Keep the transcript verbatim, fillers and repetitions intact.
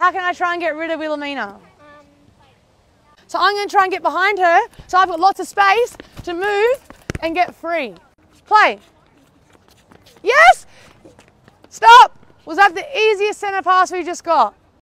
How can I try and get rid of Wilhelmina? So I'm going to try and get behind her, so I've got lots of space to move and get free. Play. Yes! Stop! Was that the easiest centre pass we just got?